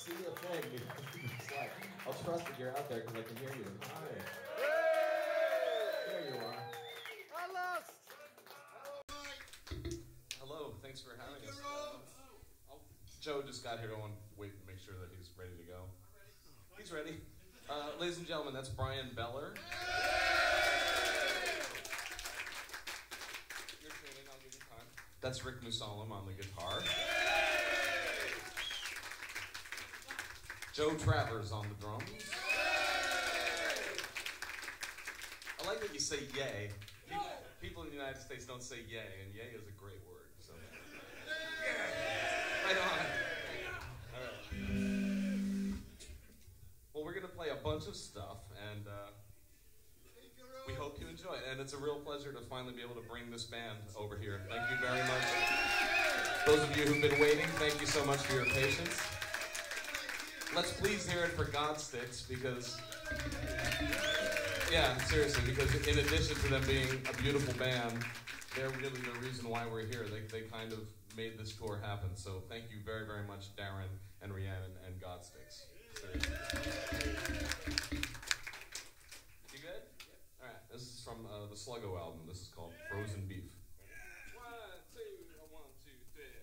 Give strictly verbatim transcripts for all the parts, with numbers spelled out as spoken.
see a thing. It's like, I'll trust that you're out there because I can hear you. Hi. There you are. I lost. Hello, thanks for having us. Uh, oh, Joe just got here. I want to wait and make sure that he's ready to go. He's ready. Uh, ladies and gentlemen, that's Bryan Beller. You're tuning, I'll give you time. That's Rick Musallam on the guitar. Joe Travers on the drums. I like that you say yay. People, people in the United States don't say yay, and yay is a great word. So. Right on. All right. Well, we're going to play a bunch of stuff, and uh, we hope you enjoy it. And it's a real pleasure to finally be able to bring this band over here. Thank you very much. Those of you who've been waiting, thank you so much for your patience. Let's please hear it for Godsticks, because, yeah, seriously, because in addition to them being a beautiful band, they're really the reason why we're here. They, they kind of made this tour happen. So thank you very, very much, Darren and Rhiannon and Godsticks. Seriously. You good? Yeah. All right, this is from uh, the Sluggo album. This is called Frozen Beef. One, two, one, two, three.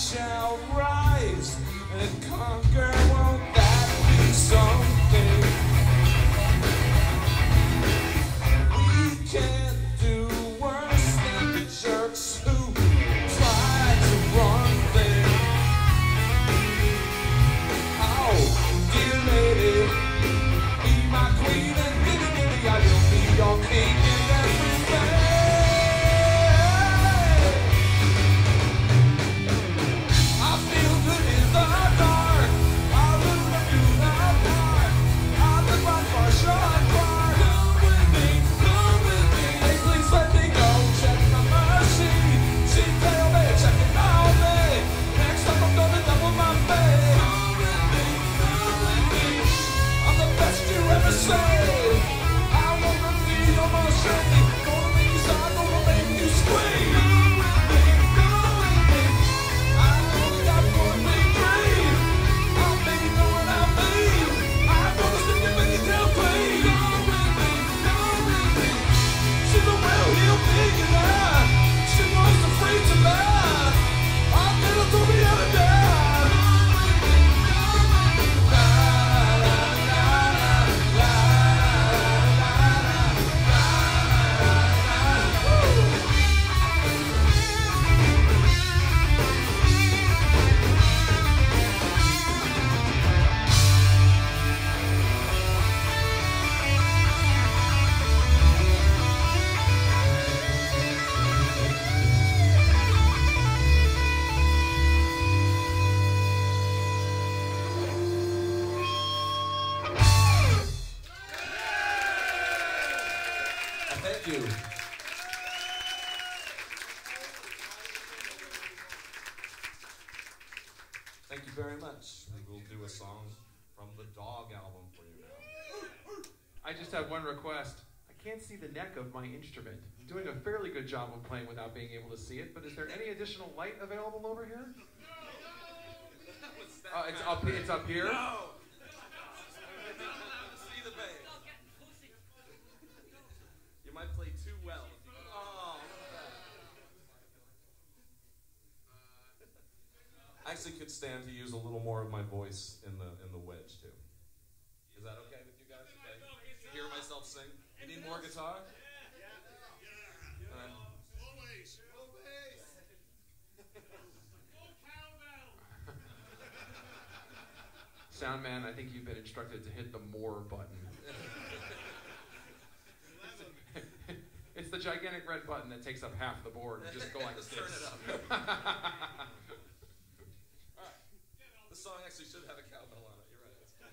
shall rise and conquer. Won't that be something? We can't do worse than the jerks who try to run things. Oh, dear lady, be my queen and giddy giddy, I will be your king in everything. I feel good in the dark, I live up to the park, I live by far short park. Come with me, come with me, hey please let me go, check my machine, she tell me, check it out me, next time I'm gonna double my pay. Come with me, come with me, I'm the best you ever say. I wanna be your machine, gonna make you sigh, gonna make you scream. Come with me, come with me, I only got one big dream, I'll make you know what I mean, I'm gonna stick it make you down clean. Come with me, come with me, she's a well-heeled millionaire, she wants to free to lie, I'll get her through the other day. Thank you. Thank you very much. We will do a song from the Dog album for you now. I just have one request. I can't see the neck of my instrument. I'm doing a fairly good job of playing without being able to see it, but is there any additional light available over here? Uh, it's up. It's up here. No. See the bass. You might play too well. Oh. I actually could stand to use a little more of my voice in the in the wedge too. Is that okay with you guys? Okay. Hear myself sing. You need more guitar? All right. Always. Always. Sound man, I think you've been instructed to hit the more button. It's the gigantic red button that takes up half the board. Just go like this. Turn it up. All right. The song actually should have a cowbell on it. You're right. That's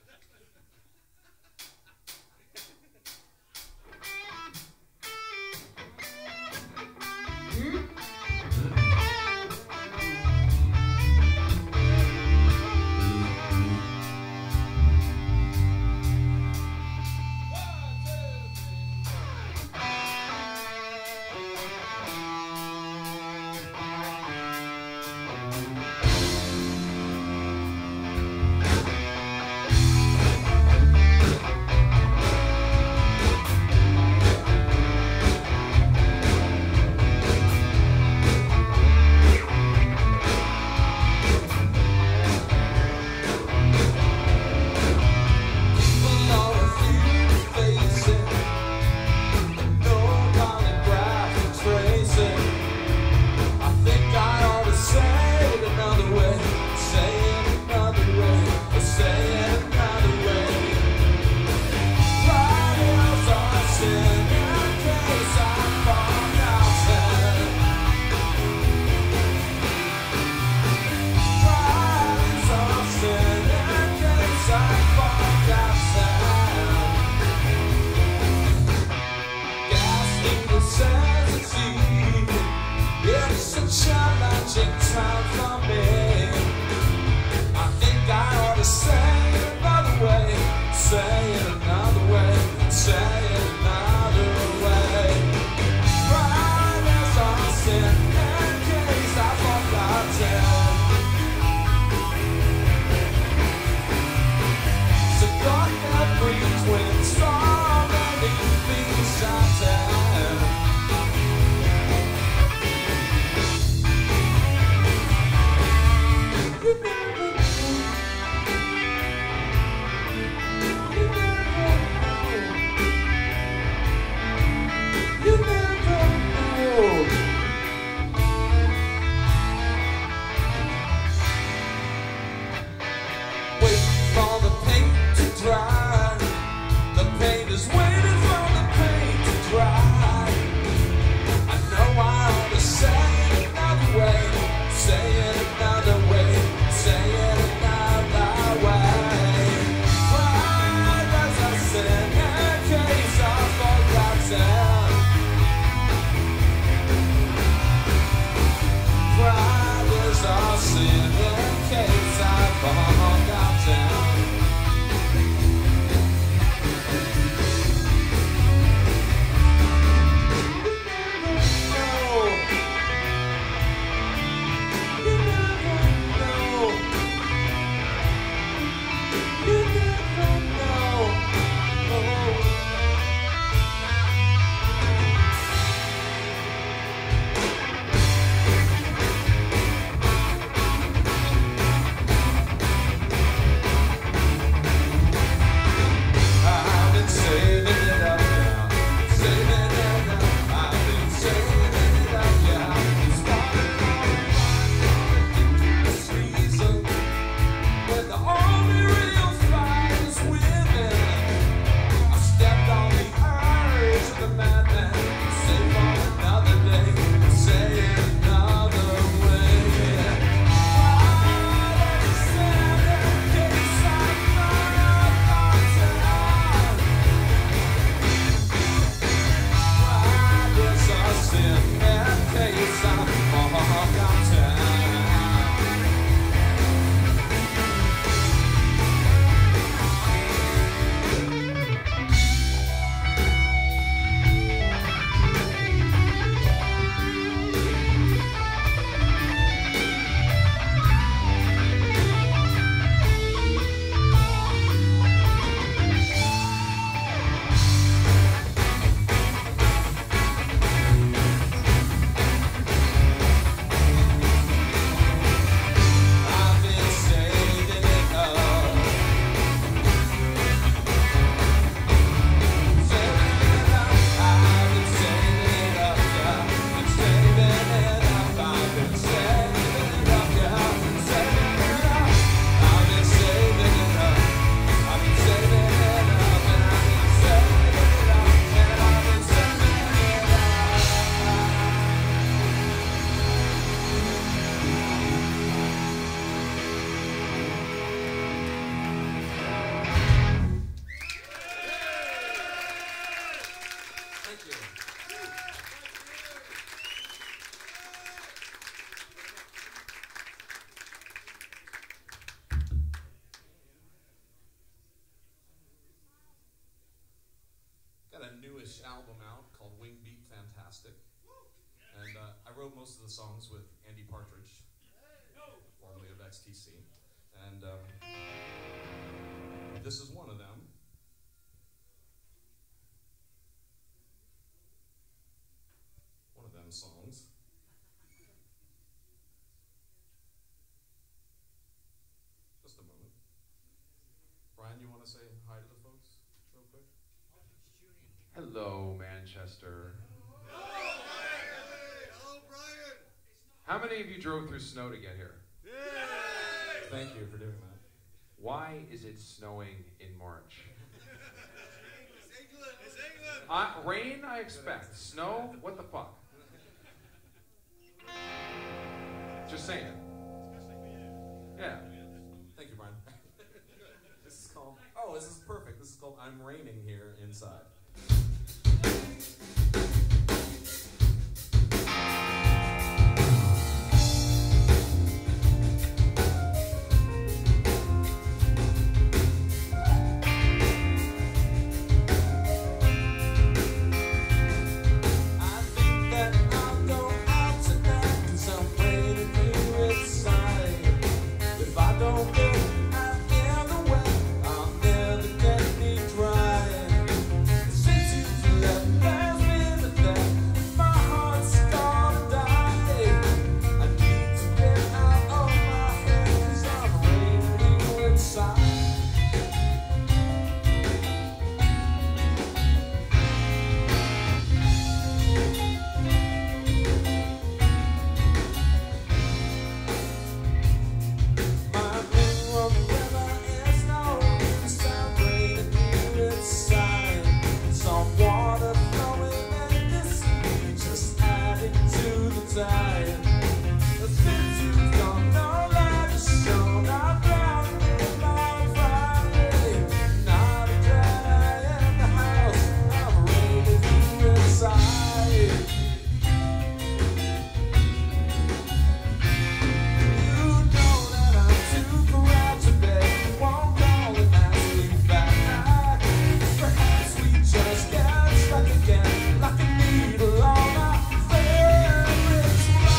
album out called Wing Beat Fantastic. And uh, I wrote most of the songs with Andy Partridge, formerly of X T C. And um, this is one of them. One of them songs. Just a moment. Bryan, you want to say hi to the folks real quick? Hello, Manchester. Hello, Bryan. How many of you drove through snow to get here? Thank you for doing that. Why is it snowing in March? It's England. It's England. Uh, rain, I expect. Snow? What the fuck? Just saying. Yeah. Thank you, Bryan. This is called, oh, this is perfect. This is called I'm Raining Here Inside. Like a needle on my face.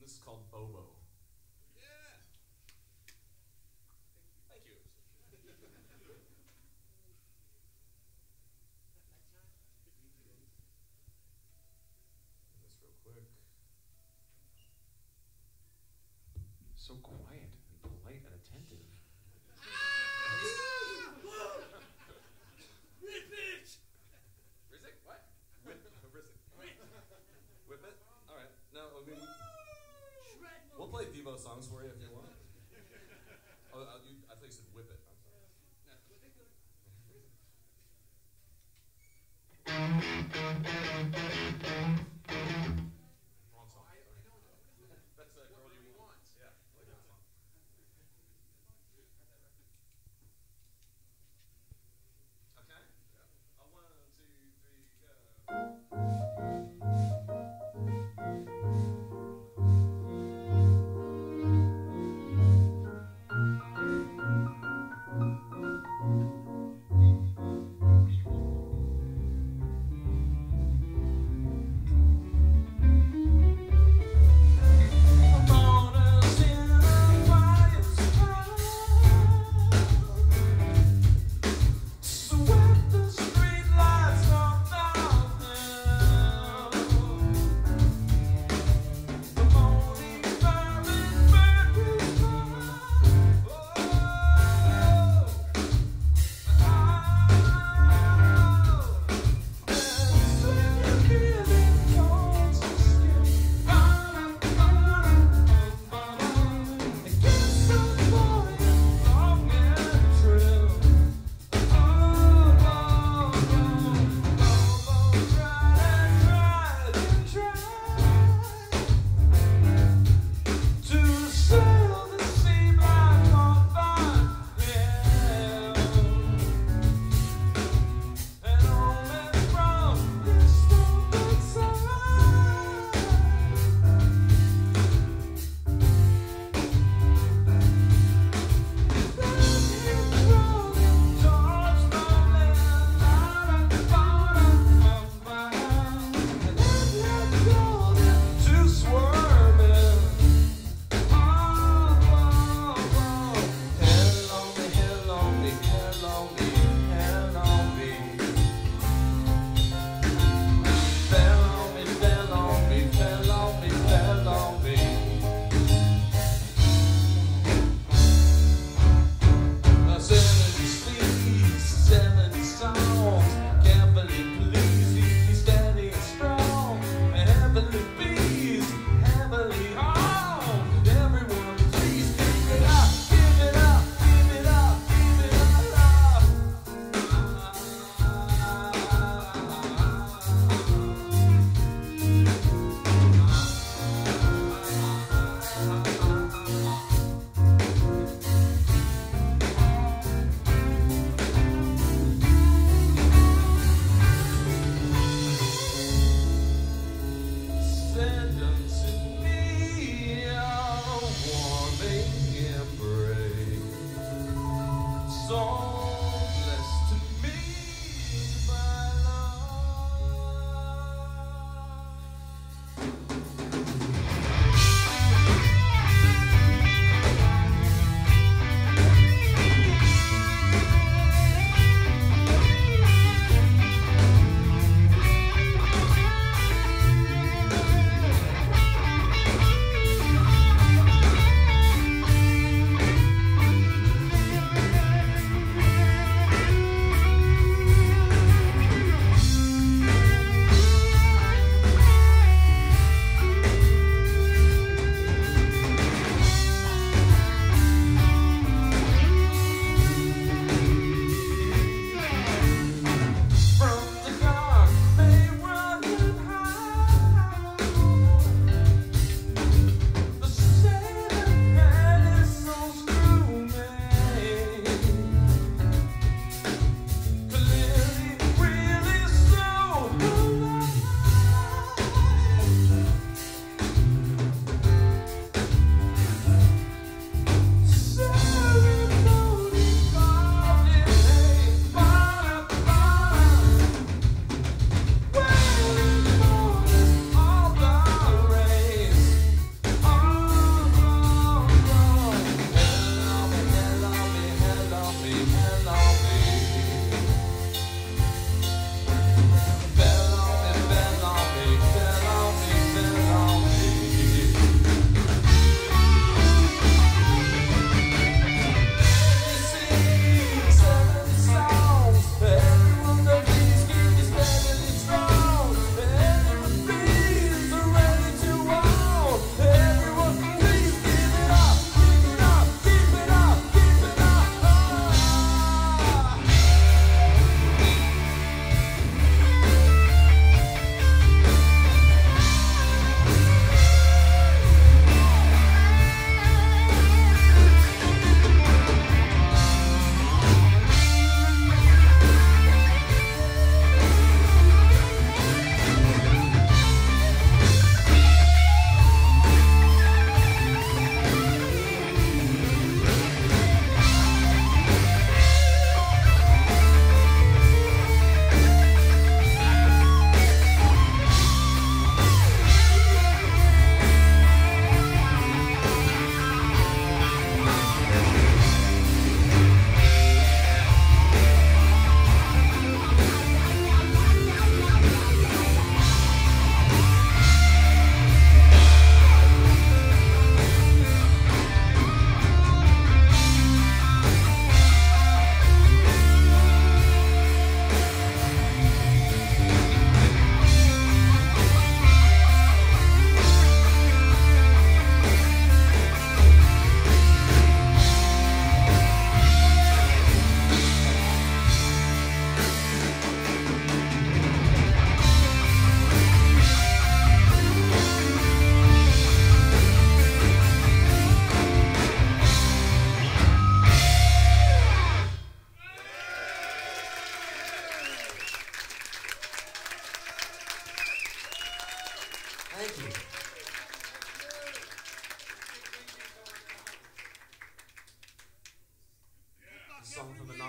This is called Bobeau. Yeah. Thank you. This real quick. So quiet and polite and attentive. Rip it! Rizzic? What? Whip Rizzic. Whip it? Alright. No, I mean, we, we'll play Devo songs for you if you want. Oh, uh, you, I thought you said whip it. I'm sorry. Wrong song. That's a girl you want. Yeah, I like that song. Okay? Yeah. A one, two, three, go.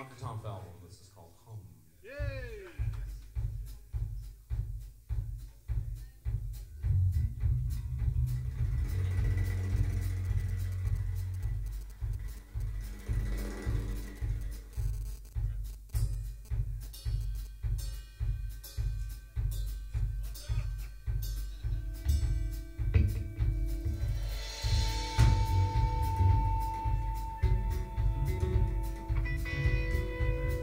Honky Tonk album. This is called Hum. Yay! Thank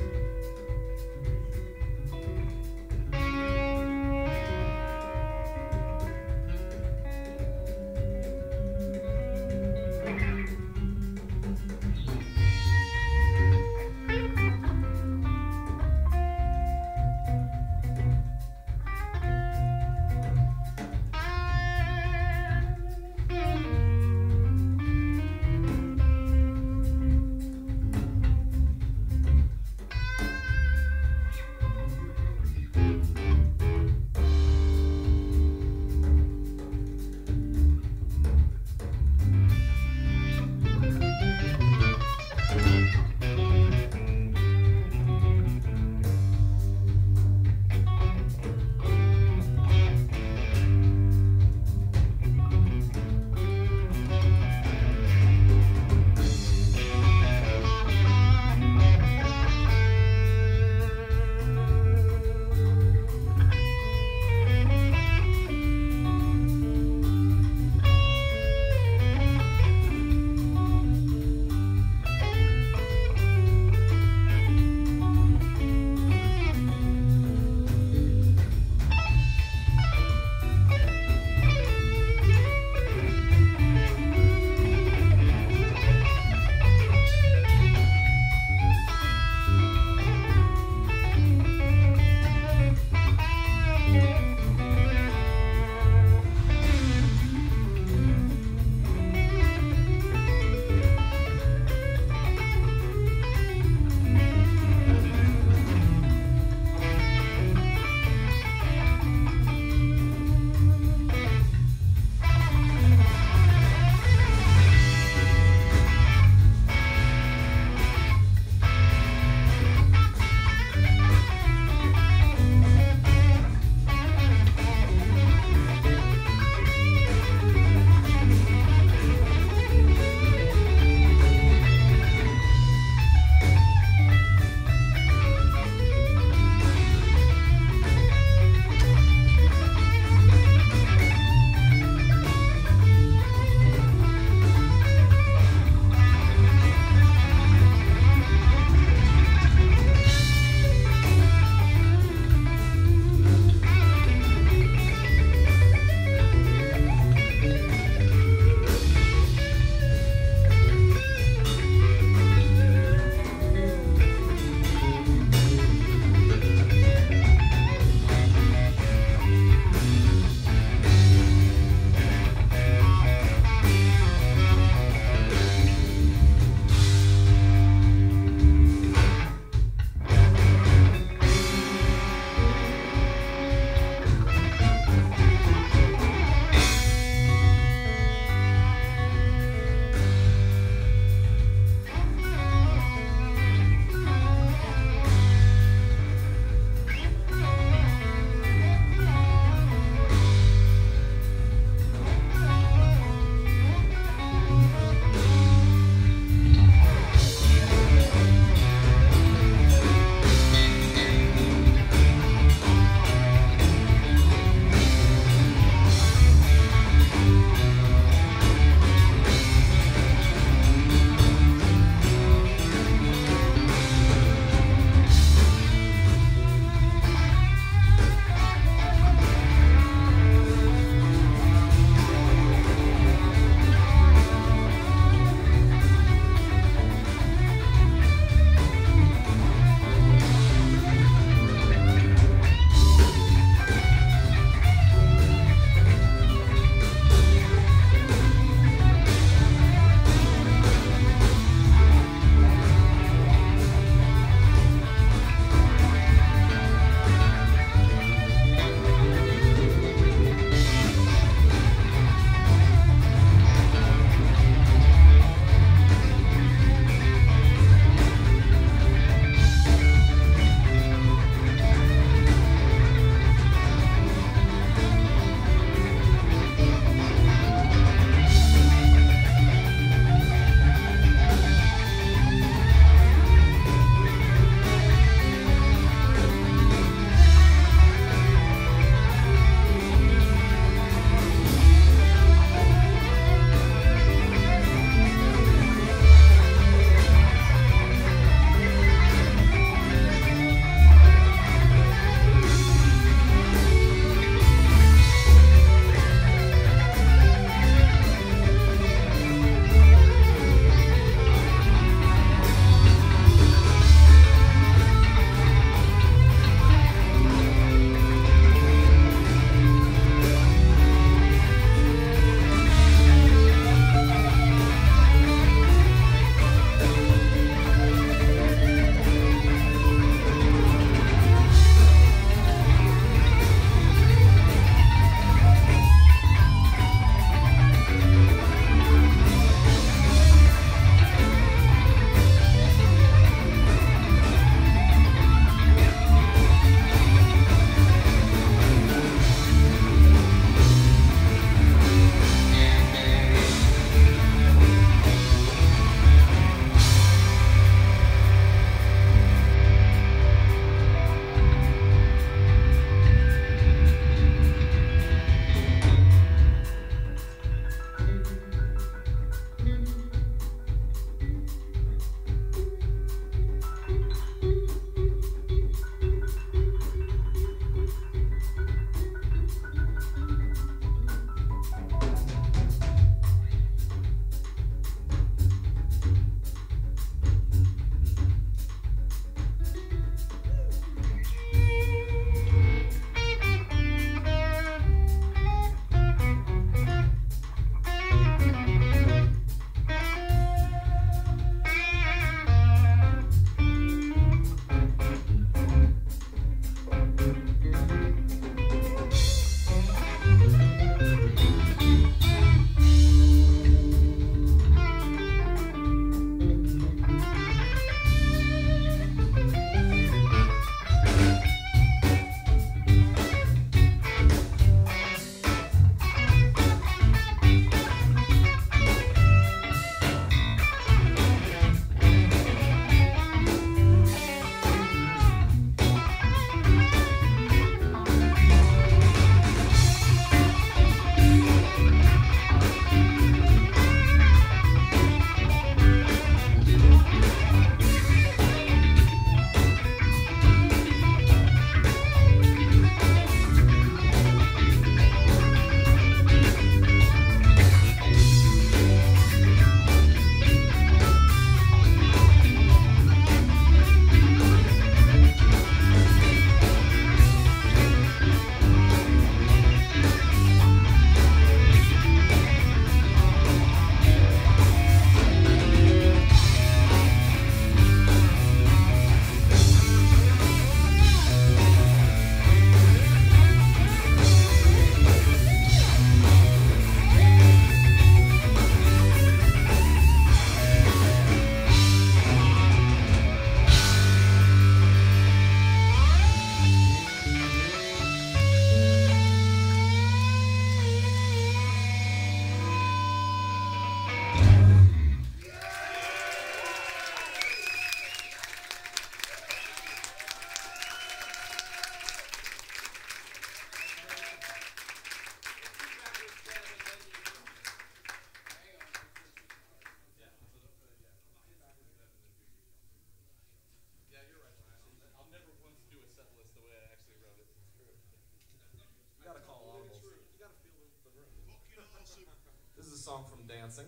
song from dancing.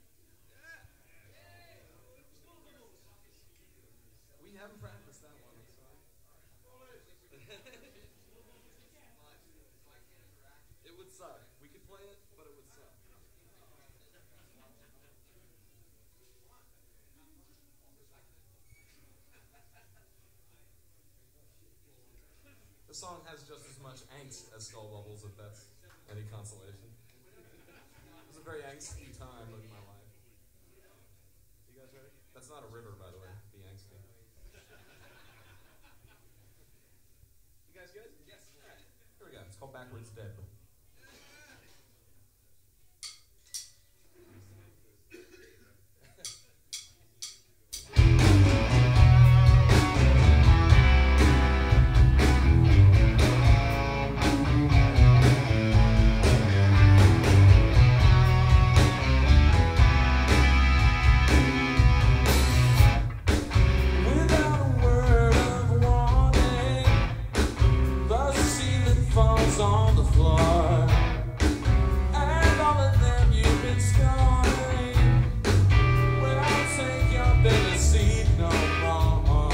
We haven't practiced that one, I'm sorry. It would suck. We could play it, but it would suck. The song has just as much angst as Skull Bubbles, if that's any consolation. It was a very angsty time of my life. You guys ready? That's not a river, by the way. Be angsty. You guys good? Yes. All right. Here we go. It's called Backwards Dead. On the floor, and all of them you've been scorning. Well, I'll take your baby seat no more.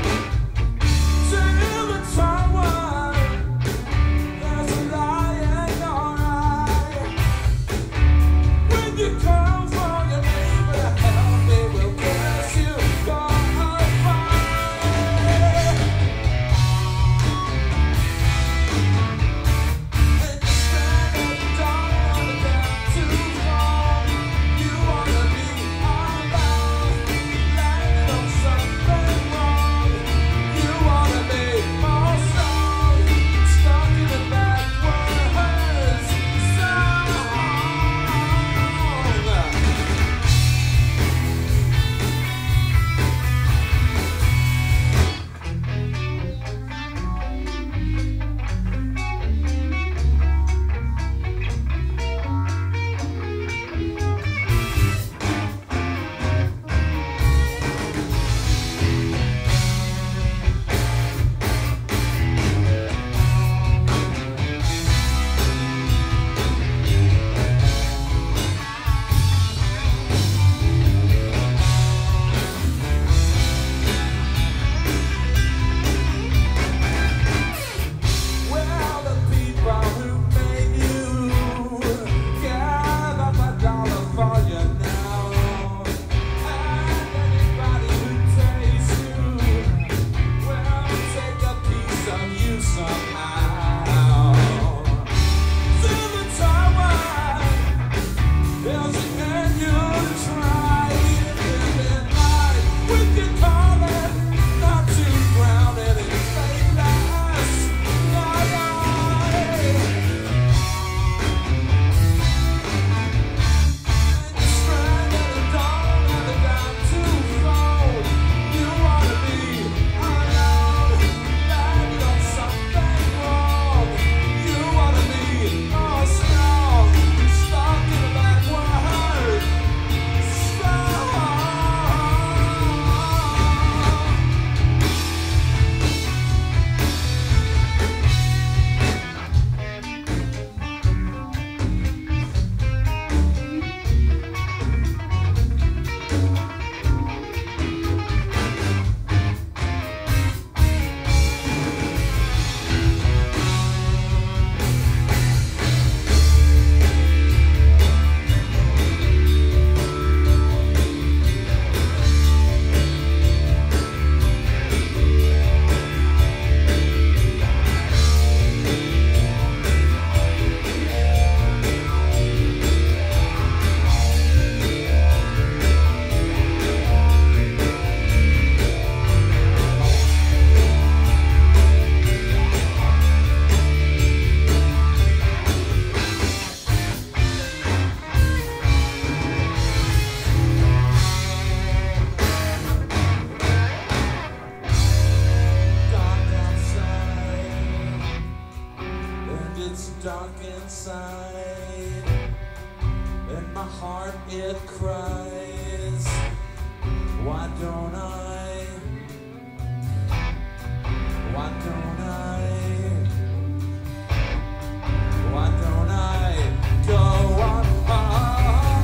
Till the time one, there's a lie in your eye. When you come for your neighbor to help me, will bless you for a fire. Why don't I go on?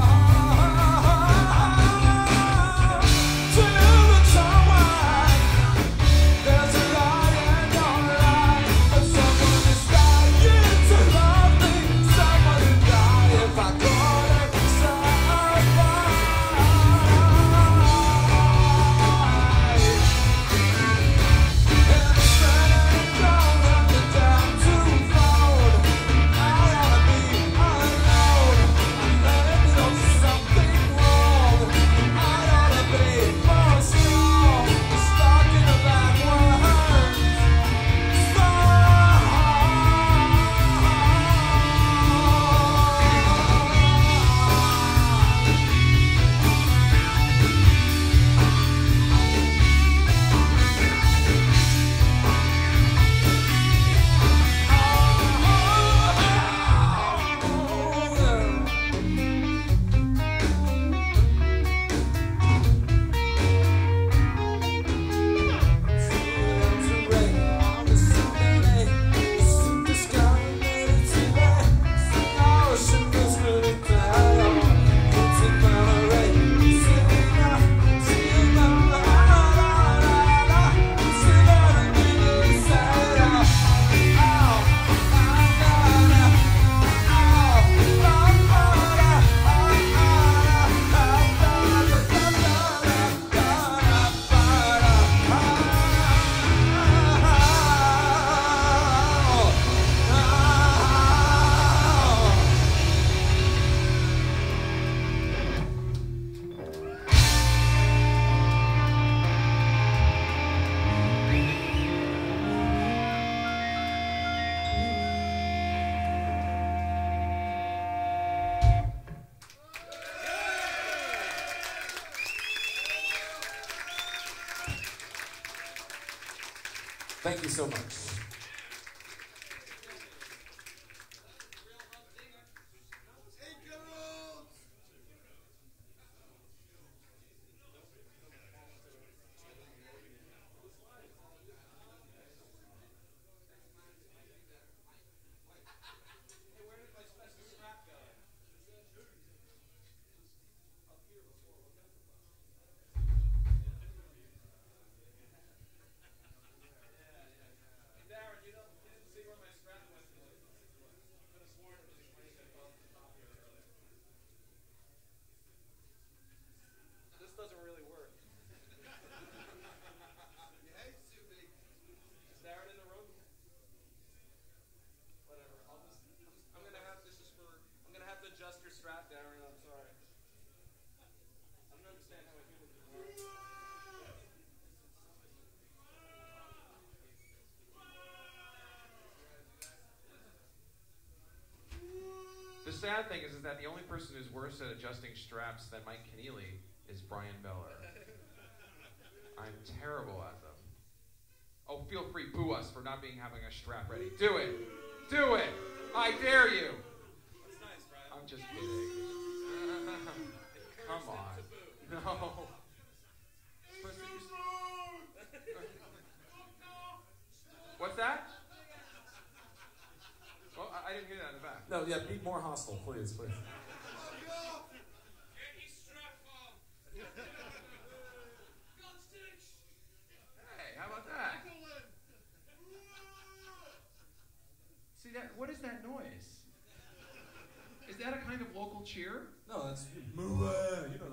Thank you so much. The sad thing is, is that the only person who's worse at adjusting straps than Mike Keneally is Bryan Beller. I'm terrible at them. Oh, feel free, boo us for not being having a strap ready. Do it! Do it! I dare you! That's nice, Bryan. I'm just kidding. Come on. No. What's that? Well, I, I didn't hear that in the back. No, yeah, be more hostile, please, please. Godsticks! Hey, how about that? See that? What is that noise? Is that a kind of local cheer? No, that's moo, you know.